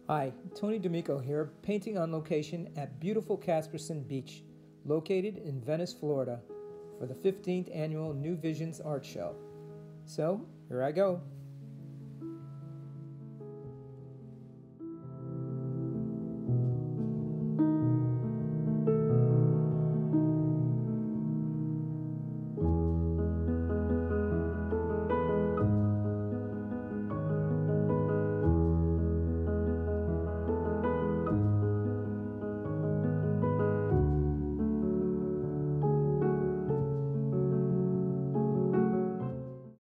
Hi, Tony D'Amico here, painting on location at beautiful Casperson Beach, located in Venice, Florida, for the 15th annual New Visions Art Show. So, here I go.